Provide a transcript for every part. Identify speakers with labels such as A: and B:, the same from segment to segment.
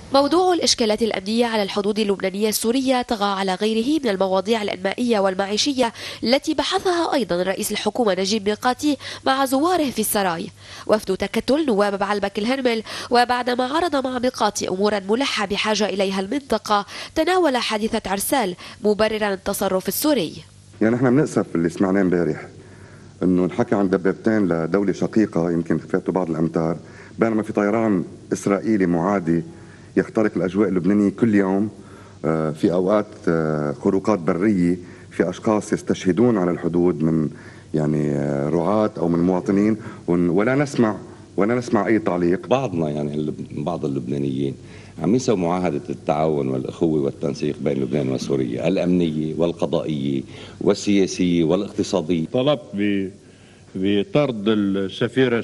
A: موضوع الإشكالات الأمنية على الحدود اللبنانية السورية طغى على غيره من المواضيع الإنمائية والمعيشية التي بحثها أيضا رئيس الحكومة نجيب ميقاتي مع زواره في السراي. وفد تكتل نواب بعلبك الهرمل، وبعدما عرض مع ميقاتي أمورا ملحة بحاجة إليها المنطقة، تناول حادثة عرسال مبررا التصرف السوري.
B: يعني احنا بنأسف اللي سمعناه امبارح انه نحكي عن دبابتين لدولة شقيقة يمكن فاتوا بعض الامتار، بينما في طيران اسرائيلي معادي يخترق الاجواء اللبنانية كل يوم. في اوقات خروقات برية، في اشخاص يستشهدون على الحدود من يعني رعاة او من مواطنين، ولا نسمع اي تعليق.
C: بعضنا يعني بعض اللبنانيين عم يسووا معاهدة التعاون والأخوة والتنسيق بين لبنان وسوريا، الأمنية والقضائية والسياسية والاقتصادية.
D: طلبت بطرد السفيرة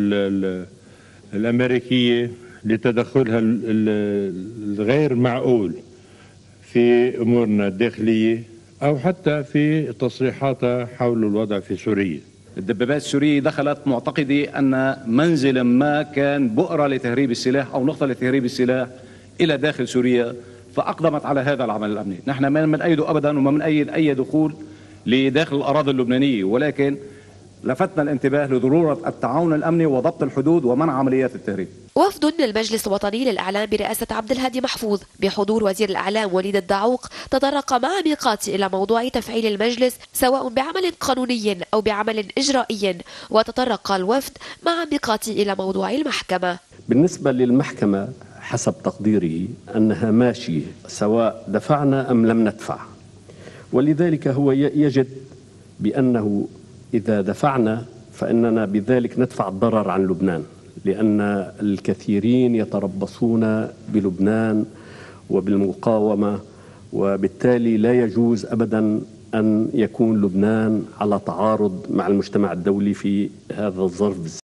D: الأمريكية لتدخلها الغير معقول في أمورنا الداخلية أو حتى في تصريحاتها حول الوضع في سوريا.
E: الدبابات السورية دخلت معتقدة أن منزلا ما كان بؤرة لتهريب السلاح أو نقطة لتهريب السلاح إلى داخل سوريا، فأقدمت على هذا العمل الأمني. نحن ما بنأيده أبدا وما بنأيد أي دخول لداخل الأراضي اللبنانية، ولكن لفتنا الانتباه لضرورة التعاون الأمني وضبط الحدود ومنع عمليات التهريب.
A: وفد من المجلس الوطني للإعلام برئاسة عبد الهادي محفوظ بحضور وزير الإعلام وليد الدعوق تطرق مع ميقاتي إلى موضوع تفعيل المجلس سواء بعمل قانوني أو بعمل إجرائي، وتطرق الوفد مع ميقاتي إلى موضوع المحكمة.
F: بالنسبة للمحكمة حسب تقديره أنها ماشية سواء دفعنا أم لم ندفع، ولذلك هو يجد بأنه إذا دفعنا فإننا بذلك ندفع الضرر عن لبنان، لأن الكثيرين يتربصون بلبنان وبالمقاومة، وبالتالي لا يجوز أبدا أن يكون لبنان على تعارض مع المجتمع الدولي في هذا الظرف.